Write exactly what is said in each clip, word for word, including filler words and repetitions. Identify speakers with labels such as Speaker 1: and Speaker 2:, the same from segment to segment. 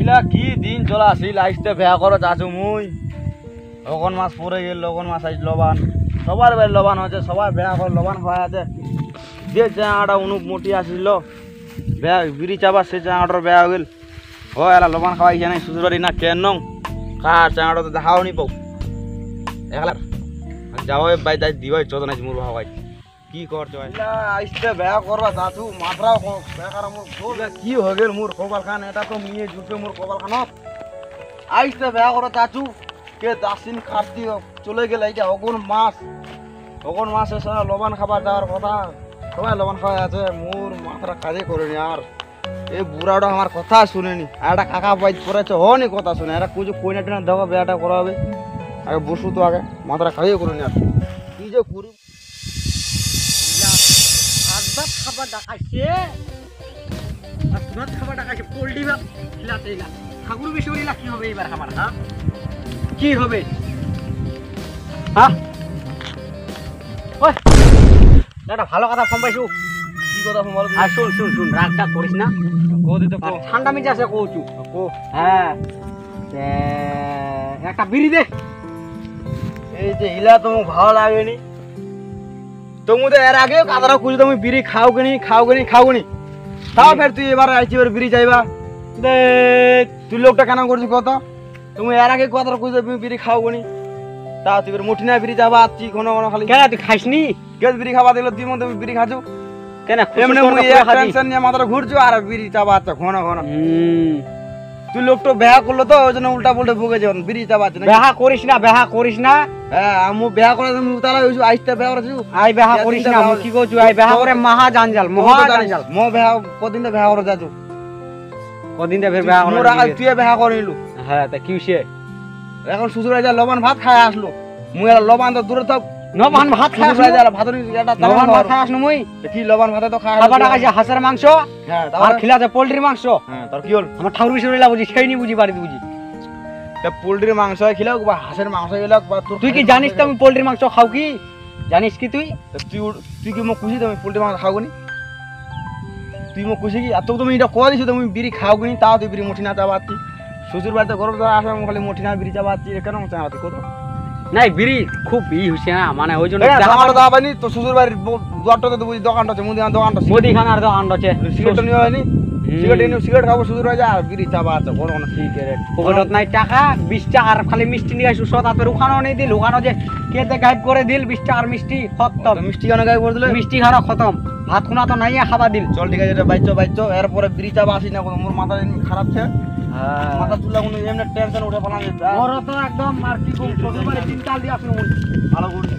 Speaker 1: ইলা কি দিন চলা আসিল আইসতে বেয়া করো চাচু মুই লগন মাছ পরে গেল লগন মাছ আইস লবান সবার বের লবান হচ্ছে সবাই বেয়া করে লবান খাওয়া আছে যে চাটা অনুপ মোটি আসিল বেয়া বিড়ি চাবা সে চাটার বেয়া হয়ে গেল ও এলা লবান খাওয়াইছে নাই শ্বশুরবাড়ি না কেন নং কার চাটা তো দেখাও নি পাও একলা যাও বাই তাই দিবাই চোদন আইস মুর ভাবাই কি করছো আইসতে বেয়া করবা চাচু মাত্রাও বেকার মোর কি হয়ে গেল মোর কপাল খান এটা তো নিয়ে জুটবে মোর কপাল খানত আইসতে বেয়া করো চাচু কে দাসিন খাতি চলে গেল এইটা অগুন মাছ অগুন মাছ এসে লবণ খাবার যাওয়ার কথা সবাই লবণ খাওয়া আছে মোর মাথাটা কাজে করেনি আর এই বুড়াটা আমার কথা শুনেনি আর একটা কাকা বাইক করেছে হনি কথা শুনে একটা কুচু কইনা টিনা দেওয়া বেয়াটা করাবে আগে বসু তো আগে মাথাটা কাজে করেনি আর কি যে করি
Speaker 2: ভাত খাবার ডাকাইছে ভাত খাবার ডাকাইছে পোল্ট্রি ভাত খিলাতে না ঠাকুর বেশি হইলা কি হবে এবার খাবার হ্যাঁ কি হবে হ্যাঁ ওই একটা ভালো কথা ফোন পাইছু
Speaker 1: কি কথা ফোন বল
Speaker 2: আর শুন শুন শুন রাগটা করিস না
Speaker 1: কো দিতে কো
Speaker 2: ঠান্ডা মিজে আছে কইছু
Speaker 1: কো
Speaker 2: হ্যাঁ একটা বিড়ি দে
Speaker 1: এই যে ইলা তোমাকে ভালো লাগেনি তুমি তো এর আগেও কাদারা কুচি তুমি বিড়ি খাও কিনি খাও কিনি খাও কিনি তাও ফের তুই এবার আইছি এবার বিড়ি চাইবা দে তুই লোকটা কেন করছিস কত তুমি এর আগে কাদারা কুচি তুমি বিড়ি খাও কিনি তা তুই এবার মুঠি না বিড়ি যাবা আছি ঘন ঘন খালি
Speaker 2: কেন তুই খাইসনি
Speaker 1: কে বিড়ি খাওয়া দিল তুই মধ্যে বিড়ি খাচ্ছু
Speaker 2: কেন
Speaker 1: এমনি মুই এক টেনশন নিয়ে মাথাটা ঘুরছো আর বিড়ি চাবা আচ্ছা ঘন ঘন তুই লোকটা বেহা করলো তো ওই জন্য উল্টা পুল্টা ভুগে যাবেন বিড়ি চাবা আছে
Speaker 2: বেহা করিস না বেহা করিস না
Speaker 1: হ্যাঁ আমি বেহা করে তুমি উতালা হইছো আইতে বেহা করেছো
Speaker 2: আই বেহা করিস না আমি কি কইছু আই বেহা করে মহা জানজাল মহা জানজাল
Speaker 1: মো বেহা কদিন তো বেহা করে যাচ্ছো
Speaker 2: কদিন দে ফের বেহা করে
Speaker 1: মোর আগে তুই বেহা করিলু
Speaker 2: হ্যাঁ তা কি হইছে
Speaker 1: এখন শ্বশুর যা লবণ ভাত খায় আসলো মুই আর লবণ তো দূরে থাক
Speaker 2: লবণ ভাত খায়
Speaker 1: শ্বশুর যা ভাতরি এটা
Speaker 2: লবণ ভাত খায় আসনো মুই
Speaker 1: কি লবণ ভাতে তো খায়
Speaker 2: খাবার টাকা হাঁসের মাংস
Speaker 1: হ্যাঁ
Speaker 2: আর খিলাতে পোল্ট্রি মাংস
Speaker 1: হ্যাঁ তোর কি হল
Speaker 2: আমার ঠাকুর বিশুরিলা বুঝি সেই নি বুঝি বাড়িতে বুঝি
Speaker 1: তা পোল্ট্রির মাংস খিলাও বা হাঁসের মাংস খিলাও বা
Speaker 2: তুই কি জানিস তো আমি পোল্ট্রি মাংস খাও কি জানিস কি তুই
Speaker 1: তুই তুই কি মোক খুশি তুমি পোল্ট্রি মাংস খাও নি তুই মোক খুশি কি আর তো তুমি এটা কয়া দিছো তুমি বিড়ি খাও নি তাও তুই বিড়ি মুঠি না চাবাচ্ছি শ্বশুর বাড়িতে গরম ধরা আসে খালি মুঠি না বিড়ি চাবাচ্ছি কেন চাবাচ্ছি কত
Speaker 2: নাই বিড়ি খুব ই হইছে না মানে ওই জন্য
Speaker 1: দোকানটা দাবানি তো শ্বশুর বাড়ির দুয়ারটাতে বুঝি দোকানটা আছে মুদি দোকানটা
Speaker 2: মুদিখানার দোকান আছে
Speaker 1: সিগারেট নিয়ে হয়নি সিগারেট নিয়ে সিগারেট খাবো শ্বশুর বাড়ি আর বিড়ি চাবা আছে বড় না সিগারেট
Speaker 2: পকেটত নাই টাকা বিশ টাকার খালি মিষ্টি নিয়ে আসু সত আপের ওখানে নেই দিল ওখানে যে কেতে গাইব করে দিল বিশ টাকার মিষ্টি খতম
Speaker 1: মিষ্টি কেন গাইব করে দিলে
Speaker 2: মিষ্টি খাওয়া খতম ভাত খুনা তো নাই খাবার দিল
Speaker 1: চল ঠিক আছে এটা বাইচো বাইচো এরপরে বিড়ি চাবা আসি না মোর মাথা খারাপ ছে মাথা চুলা কোনো এমনি টেনশন উঠে ফেলা যায়
Speaker 2: ওর তো একদম আর কি কম শ্বশুর বাড়ি চিন্তা দিয়ে আসলো
Speaker 1: ভালো করে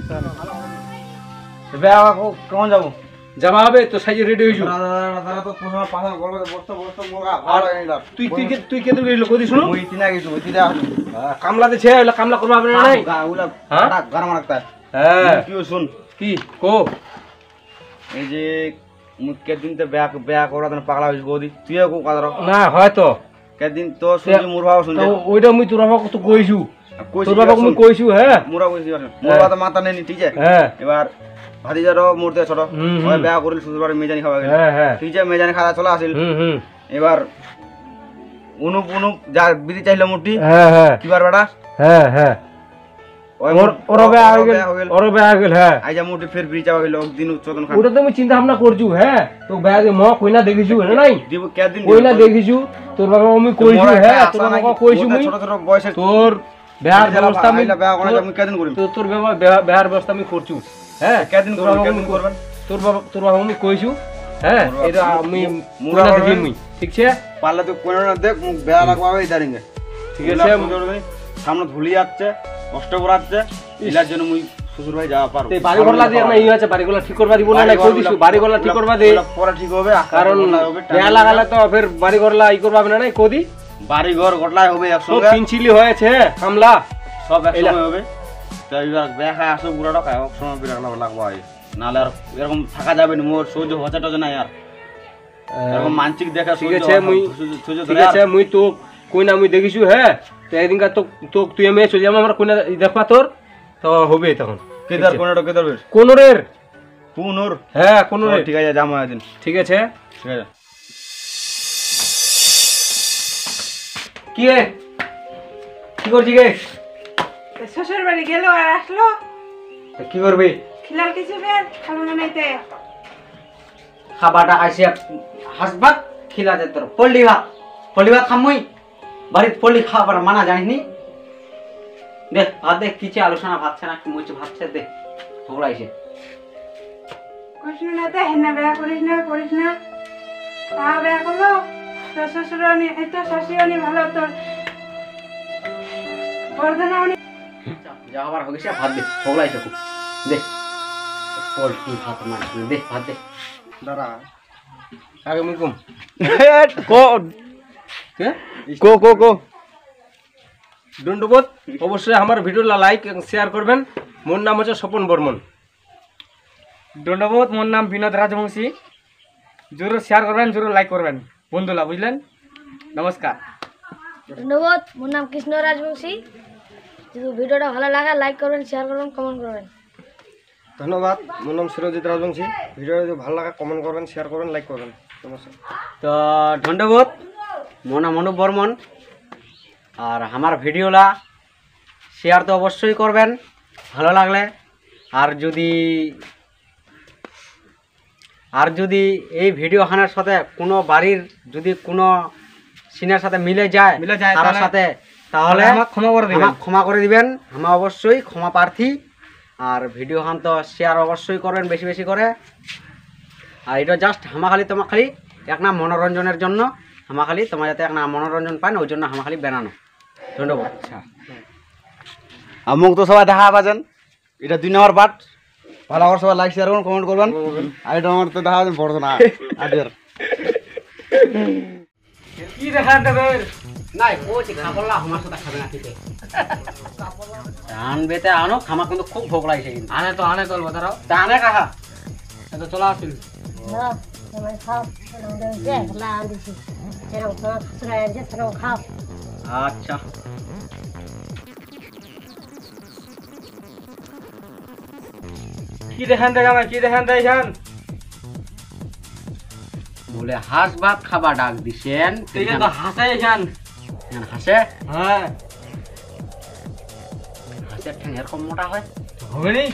Speaker 1: বেয়া কেমন যাবো
Speaker 2: যাবা হবে তো সাইজে রেডি হইছো
Speaker 1: দাদা তো তোমার পাশে গলবে বসতে বসতে মোগা ভালো হইলা
Speaker 2: তুই তুই তুই কেন গেল কদি শুনো
Speaker 1: ওই তিনা গেছো ওই তিনা
Speaker 2: কামলাতে ছে ওলা কামলা করবা হবে না নাই
Speaker 1: গা ওলা হ্যাঁ গরম রাখতা
Speaker 2: হ্যাঁ
Speaker 1: কি শুন
Speaker 2: কি কো
Speaker 1: এই যে মুখকে দিনতে বেয়া বেয়া করা দেন পাগলা হইছ গদি তুইও কো কাদর
Speaker 2: না হয়তো
Speaker 1: কেদিন তো শুনি মোর ভাও শুনি
Speaker 2: তো ওইটা মুই তোর বাবা কত কইছু তোর বাবা মুই কইছু হ্যাঁ
Speaker 1: মোরা কইছি মোর বাবা মাথা নেনি ঠিক আছে
Speaker 2: হ্যাঁ
Speaker 1: এবার ভাতিজারও মূর্তি ছোট ওই বেয়া করিল শ্বশুরবাড়ি মেজানি খাওয়া গেল
Speaker 2: হ্যাঁ হ্যাঁ
Speaker 1: ঠিক আছে মেজানি খাওয়া চলে আসিল
Speaker 2: হুম হুম
Speaker 1: এবার অনুপ অনুপ যা বিড়ি চাইলো মুটি
Speaker 2: হ্যাঁ হ্যাঁ
Speaker 1: কিবার বেটা
Speaker 2: হ্যাঁ হ্যাঁ ওর ওর বেয়া হয়ে গেল ওর বেয়া হয়ে গেল হ্যাঁ
Speaker 1: আইজা মুটি ফের বিড়ি চাওয়া গেল দিন চোদন খান
Speaker 2: ওটা তুমি চিন্তা ভাবনা করছু হ্যাঁ তো বেয়া ম কইনা দেখিছু না নাই
Speaker 1: দিব কে দিন
Speaker 2: কইনা দেখিছু তোর বাবা আমি কইছু হ্যাঁ তোর বাবা কইছু মুই
Speaker 1: ছোট ছোট বয়সে
Speaker 2: তোর বেয়ার ব্যবস্থা আমি
Speaker 1: বেয়া করে আমি কে দিন করিম
Speaker 2: তো তোর বাবা বেয়ার ব্যবস্থা আমি করছু হ্যাঁ
Speaker 1: কে দিন করব কে দিন করবেন
Speaker 2: তোর বাবা তোর বাবা আমি কইছু হ্যাঁ এটা আমি মুরা দেখি মুই ঠিক আছে
Speaker 1: পারলে তো কোন না দেখ মুখ বেয়া লাগবা এই দাঁড়িয়ে
Speaker 2: ঠিক আছে
Speaker 1: সামনে ধুলি যাচ্ছে কষ্ট করাচ্ছে ইলার জন্য মুই শ্বশুর ভাই যাওয়া পারবো
Speaker 2: এই বাড়ি ঘরলা দিয়ে না ই আছে বাড়ি ঘরলা ঠিক করবা দিব না কই দিছু বাড়ি ঘরলা ঠিক করবা দে
Speaker 1: পরে ঠিক হবে
Speaker 2: কারণ বেয়া লাগালে তো ফের বাড়ি ঘরলা ই করবা না নাই কোদি
Speaker 1: বাড়ি ঘর গটলাই হবে একসঙ্গে
Speaker 2: সব পিনচিলি হয়েছে কামলা
Speaker 1: সব একসঙ্গে হবে তো এবার বেয়া খায় আসো বুড়াটা খায় একসঙ্গে বিরাট লাগবো নাহলে আর এরকম থাকা যাবে না মোর সহ্য হচ্ছে টজে নাই আর এরকম মানসিক দেখা
Speaker 2: ঠিক আছে মুই ঠিক আছে মুই তো কই না মুই দেখিছু হ্যাঁ তো একদিনকার তো তো তুই আমি চলে যাবো আমরা কোনা দেখবা তোর তো হবে তখন
Speaker 1: কেদার কোনটা কেদার
Speaker 2: কোনরের
Speaker 1: কোনর
Speaker 2: হ্যাঁ কোনরের
Speaker 1: ঠিক আছে যাবো একদিন
Speaker 2: ঠিক আছে
Speaker 1: ঠিক আছে
Speaker 2: কি রে কি করছি গে
Speaker 3: শ্বশুর বাড়ি গেল আর আসলো
Speaker 2: তা কি করবি
Speaker 3: খিলাল কিছু ফের খালো না নাইতে
Speaker 2: খাবারটা আসে হাসবাক খিলা দে তোর পল্লি ভাত পল্লি ভাত খামুই বাড়িতে পল্লি খাবার মানা জানিস নি দেখ ভাত দেখ কিছে আলোচনা ভাবছে না কি মুছে ভাবছে দেখ ঝগড়া আইসে
Speaker 3: কৃষ্ণ না তো হেনা বেয়া করিস না করিস না তা বেয়া করলো তোর শ্বশুর অনি এত শাশুড়ি অনি ভালো তোর বর্ধনা অনি
Speaker 2: যা আবার হয়ে গেছে ভাত দে ঝগড়া আইসে খুব দেখ পোল্ট্রি ভাত মাছ দেখ ভাত দে
Speaker 4: দাঁড়া আগে মুকুম
Speaker 1: কো
Speaker 4: কে
Speaker 1: কো কো কো
Speaker 4: দণ্ডবোধ অবশ্যই আমার ভিডিওটা লাইক শেয়ার করবেন মোর নাম হচ্ছে স্বপন বর্মন
Speaker 5: দণ্ডবোধ মোর নাম বিনোদ রাজবংশী জরুর শেয়ার করবেন জরুর লাইক করবেন বন্ধুরা বুঝলেন নমস্কার
Speaker 6: ধন্যবাদ মোর নাম কৃষ্ণ রাজবংশী যদি ভিডিওটা ভালো লাগে লাইক করবেন শেয়ার করবেন কমেন্ট করবেন
Speaker 4: ধন্যবাদ মোর নাম সুরজিৎ রাজবংশী ভিডিও যদি ভালো লাগে কমেন্ট করবেন শেয়ার করবেন লাইক করবেন নমস্কার
Speaker 2: তো ধন্যবাদ মোর নাম অনুপ বর্মন আর আমার ভিডিওটা শেয়ার তো অবশ্যই করবেন ভালো লাগলে আর যদি আর যদি এই ভিডিও খানার সাথে কোনো বাড়ির যদি কোনো সিনের সাথে মিলে যায়
Speaker 5: মিলে যায়,
Speaker 2: তার
Speaker 5: তাহলে-
Speaker 2: সাথে তাহলে
Speaker 5: আমাকে ক্ষমা করে দিবেন।
Speaker 2: আমাকে ক্ষমা করে দিবেন আমি অবশ্যই ক্ষমা প্রার্থী আর ভিডিও খান তো শেয়ার অবশ্যই করবেন বেশি বেশি করে আর এটা জাস্ট হামাখালি তোমার খালি এক না মনোরঞ্জনের জন্য হামাখালি তোমার যাতে এক না মনোরঞ্জন পান ওই জন্য হামাখালি বানানো ধন্যবাদ আচ্ছা
Speaker 1: আমুক তো সবাই দেখা পাচ্ছেন এটা দুই নম্বর পার্ট ভালো করে সবাই লাইক শেয়ার করুন কমেন্ট করবেন আর এটা আমার তো দেখা পড়তো না আজের
Speaker 5: কি দেখান দেবে
Speaker 2: নাই বলছি খাবার না আমার সাথে খাবে না ঠিক আনবেতে আনো খামা কিন্তু খুব ভোগ লাগছে কিন্তু
Speaker 5: আনে তো আনে চলবো তারাও
Speaker 2: তা আনে কাহা
Speaker 5: তো চলে আসুন
Speaker 2: আচ্ছা
Speaker 5: কি দেখান দেখ আমার কি দেখান দেখান
Speaker 2: বলে হাঁস ভাত খাবার ডাক দিছেন
Speaker 5: ঠিক আছে তো হাসাই এখান
Speaker 2: হাসে
Speaker 5: হ্যাঁ
Speaker 2: হাসের ঠ্যাং এরকম মোটা হয়
Speaker 5: হবে নি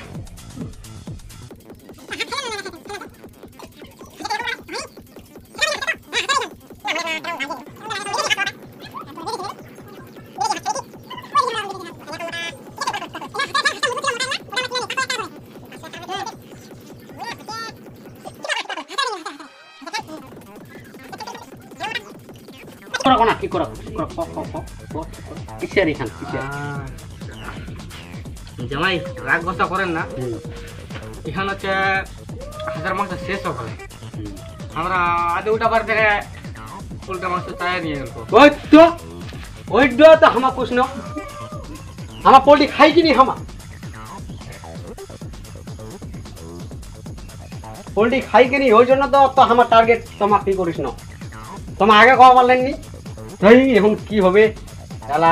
Speaker 2: করা কোনা কি করা কি করা ক ক ক ক কিসের এখান কিসের
Speaker 5: জামাই রাগ গোসা করেন না এখানে হচ্ছে হাজার মাংস শেষ হবে আমরা আধে উঠা বার থেকে উল্টা মাংস চায় নিয়ে গেল
Speaker 2: ওই তো ওই তো তো হামা প্রশ্ন হামা পোল্ট্রি খাই কি নি হামা পোল্ট্রি খাই কি নি ওই জন্য তো তো আমার টার্গেট তোমার কি করিস না তোমার আগে খাওয়া পারলেন নি এই এখন কি হবে তালা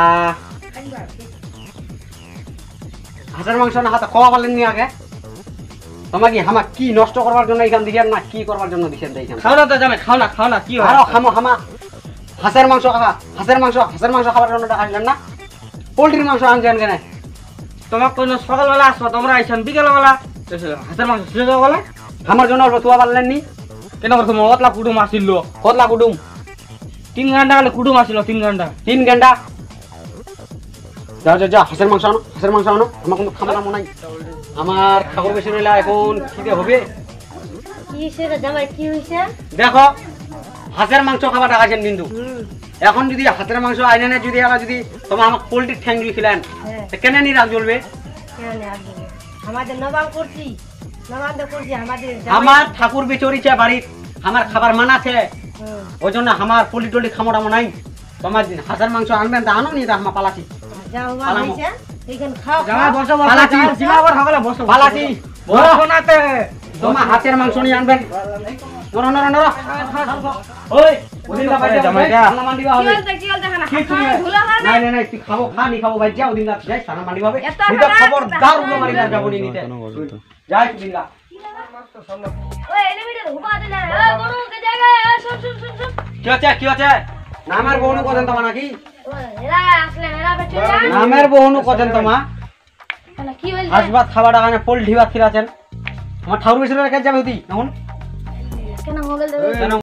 Speaker 2: হাঁসের মাংস না হাতে খাওয়া পারলেন নি আগে তোমাকে হামা কি নষ্ট করবার জন্য এখান দিকে না কি করবার জন্য দিচ্ছেন এইখান
Speaker 5: খাও না তো জামাই খাও না খাও না কি হয়
Speaker 2: আরো খামো হামা হাঁসের মাংস খা হাঁসের মাংস হাঁসের মাংস খাবার জন্য আসলেন না পোল্ট্রির মাংস আনছেন কেন
Speaker 5: তোমার কোনো সকালবেলা আসবো তোমরা আইসেন বিকেলবেলা হাতের মাংস শেষ হয়ে গেলে
Speaker 2: আমার জন্য অল্প তুয়া পারলেন নি
Speaker 5: কেন করছো অতলা কুটুম আসিল
Speaker 2: কতলা কুটুম
Speaker 5: তিন ঘন্টা হলে কুটুম আসিল তিন ঘন্টা
Speaker 2: তিন ঘন্টা যাও যাও যাও হাঁসের মাংস আনো হাঁসের মাংস আনো আমার কিন্তু খাবার নামও নাই আমার ঠাকুর বেশি রইলা এখন খিদে হবে
Speaker 6: কি হয়েছে রে জামাই কি হয়েছে
Speaker 2: দেখো হাঁসের মাংস খাবার দেখাচ্ছেন কিন্তু এখন যদি হাঁসের মাংস আইনে না যদি এরা যদি তোমার আমার পোল্ট্রির ঠ্যাং দিয়ে খিলেন
Speaker 6: হ্যাঁ
Speaker 2: কেন নি রাগ জ্বলবে
Speaker 6: কেন আসবে আমাদের নবাব করছি নবাব করছি আমাদের জামাই-
Speaker 2: আমার ঠাকুর বিচরিছে বাড়ির আমার খাবার মানাছে
Speaker 6: হুম।
Speaker 2: ওই জন্য আমার পোল্ট্রি টোল্ট্রি খামোটামো নাই তোমার হাঁসের মাংস আনবেন তা আনো নি তা আমার পালাছি
Speaker 6: যাও বাবা
Speaker 2: পালামো।
Speaker 6: হয়েছে এইখানে খাও
Speaker 5: জামাই
Speaker 6: খাও।
Speaker 5: বসো বসো
Speaker 2: পালাচ্ছি।
Speaker 5: জিমা আবার সকালে বসো
Speaker 2: পালাছি
Speaker 5: বসো নাতে
Speaker 2: তোমার হাতের মাংস নিয়ে আনবেন নর নর নর ওই ওদিন দা বাইরে
Speaker 5: জামাই
Speaker 2: যাও
Speaker 5: যা।
Speaker 2: সানা মান্ডি বা
Speaker 6: কি
Speaker 2: হবে
Speaker 6: বলতে কি বলতে খানা
Speaker 2: কিছু
Speaker 6: খাও,
Speaker 2: নেই।
Speaker 6: ধুলো হয় না
Speaker 2: নাই নাই নাই তুই খাবো খা নি খাবো ভাই যাও ওদিন দা যাই সানা মান্ডি হবে
Speaker 6: এত
Speaker 2: নিতে
Speaker 6: খারাপ,
Speaker 2: খবর
Speaker 6: এত
Speaker 2: দার
Speaker 6: খারাপ।
Speaker 2: উলো মারি না যাবো নি নিতে যাই ওদিন দা
Speaker 6: ওই এলিমিটার হুবা দিলে এ গরু কে জায়গায় এ শুন শুন শুন শুন
Speaker 2: কি হচ্ছে কি হচ্ছে না আমার বউনু করেন তোমার নাকি
Speaker 6: ওই এরা আসলেন এরা বেঁচে যান
Speaker 2: নামের বহুনু কছেন তোমা
Speaker 6: তাহলে কি বলছে
Speaker 2: হাসবাত খাবার আগানে পোল্ট্রি ভাত খিলাছেন আমার ঠাকুর বিশ্বরের কাছে যাবে হতি এখন
Speaker 6: কেন মোবাইল দেবে
Speaker 2: কেন